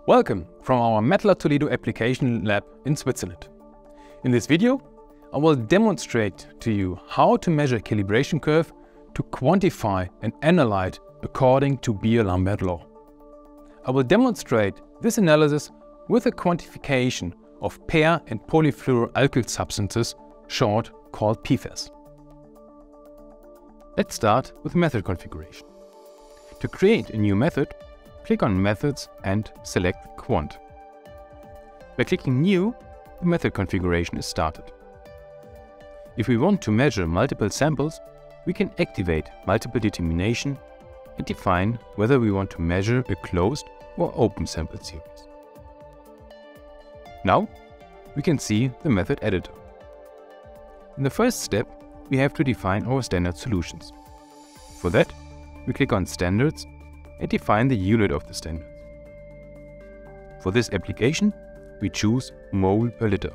Welcome from our METTLER Toledo application lab in Switzerland. In this video, I will demonstrate to you how to measure a calibration curve to quantify an analyte according to Beer-Lambert law. I will demonstrate this analysis with a quantification of Per and Polyfluoroalkyl substances, short called PFAS. Let's start with method configuration. To create a new method, click on Methods and select Quant. By clicking New, the method configuration is started. If we want to measure multiple samples, we can activate multiple determination and define whether we want to measure a closed or open sample series. Now, we can see the method editor. In the first step, we have to define our standard solutions. For that, we click on Standards and define the unit of the standards. For this application, we choose mole per liter.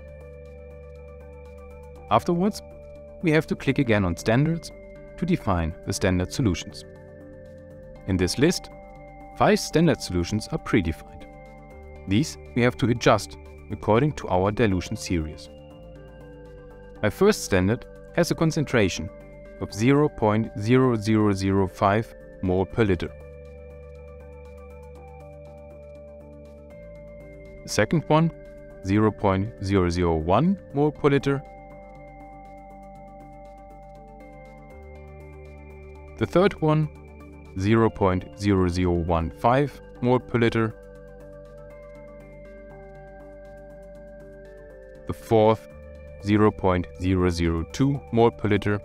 Afterwards, we have to click again on Standards to define the standard solutions. In this list, 5 standard solutions are predefined. These we have to adjust according to our dilution series. My first standard has a concentration of 0.0005 mole per liter. The second one, 0.001 mole per liter. The third one, 0.0015 mole per liter. The fourth, 0.002 mole per liter.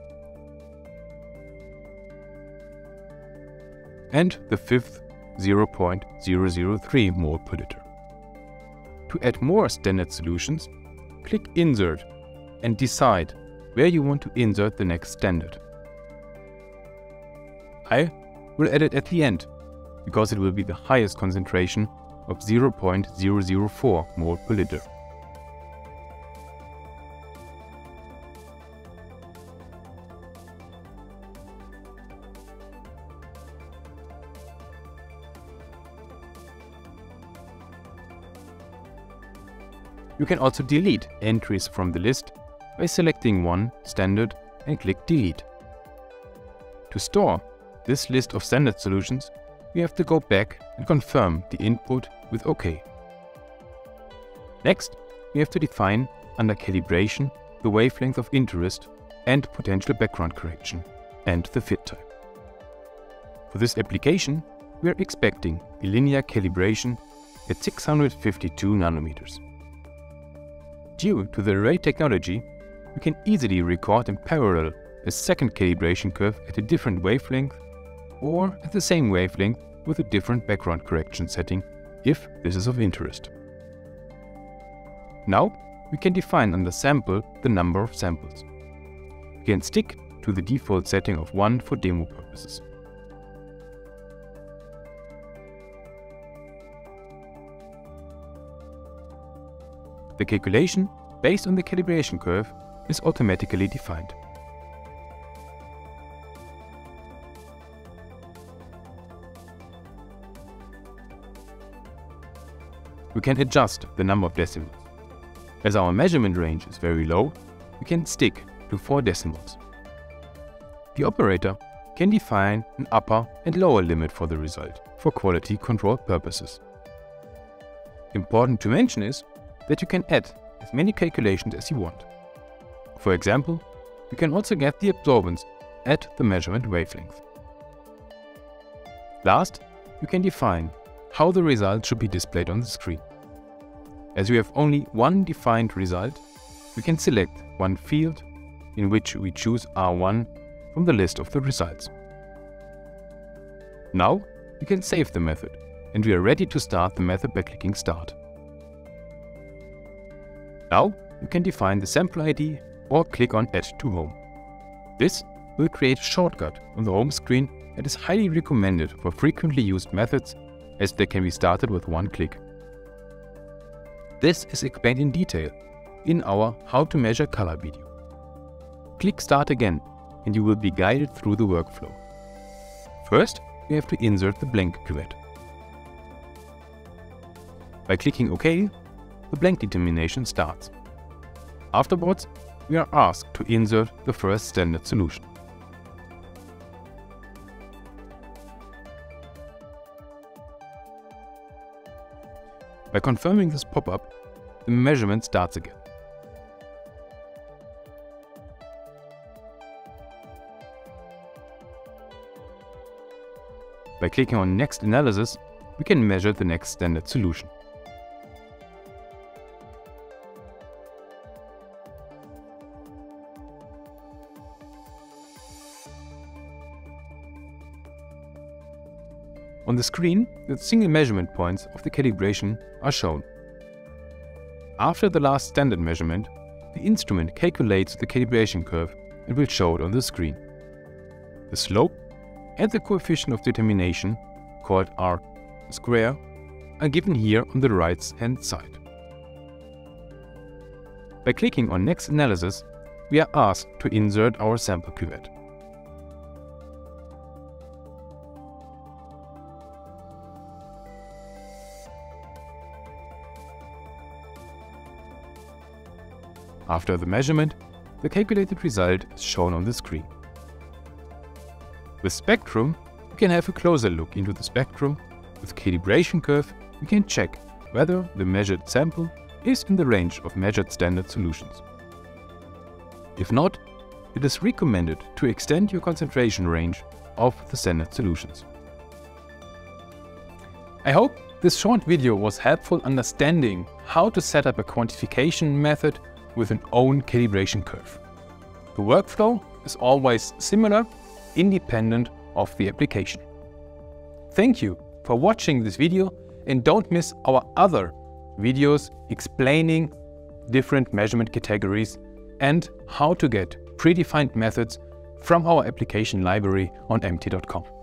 And the fifth, 0.003 mole per liter. To add more standard solutions, click Insert and decide where you want to insert the next standard. I will add it at the end, because it will be the highest concentration of 0.004 mole per liter. You can also delete entries from the list by selecting one standard and click Delete. To store this list of standard solutions, we have to go back and confirm the input with OK. Next, we have to define under calibration the wavelength of interest and potential background correction and the fit type. For this application, we are expecting a linear calibration at 652 nanometers. Due to the array technology, we can easily record in parallel a second calibration curve at a different wavelength or at the same wavelength with a different background correction setting if this is of interest. Now we can define under sample the number of samples. We can stick to the default setting of 1 for demo purposes. The calculation based on the calibration curve is automatically defined. We can adjust the number of decimals. As our measurement range is very low, we can stick to 4 decimals. The operator can define an upper and lower limit for the result for quality control purposes. Important to mention is that you can add as many calculations as you want. For example, you can also get the absorbance at the measurement wavelength. Last, you can define how the result should be displayed on the screen. As we have only one defined result, we can select one field in which we choose R1 from the list of the results. Now we can save the method and we are ready to start the method by clicking Start. Now you can define the sample ID or click on Add to Home. This will create a shortcut on the home screen and is highly recommended for frequently used methods as they can be started with one click. This is explained in detail in our How to Measure Color video. Click Start again and you will be guided through the workflow. First, we have to insert the blank cuvette. By clicking OK, the blank determination starts. Afterwards, we are asked to insert the first standard solution. By confirming this pop-up, the measurement starts again. By clicking on Next Analysis, we can measure the next standard solution. On the screen, the single measurement points of the calibration are shown. After the last standard measurement, the instrument calculates the calibration curve and will show it on the screen. The slope and the coefficient of determination, called R square, are given here on the right-hand side. By clicking on Next Analysis, we are asked to insert our sample cuvette. After the measurement, the calculated result is shown on the screen. With Spectrum, we can have a closer look into the spectrum. With calibration curve, we can check whether the measured sample is in the range of measured standard solutions. If not, it is recommended to extend your concentration range of the standard solutions. I hope this short video was helpful understanding how to set up a quantification method with an own calibration curve. The workflow is always similar, independent of the application. Thank you for watching this video and don't miss our other videos explaining different measurement categories and how to get predefined methods from our application library on MT.com.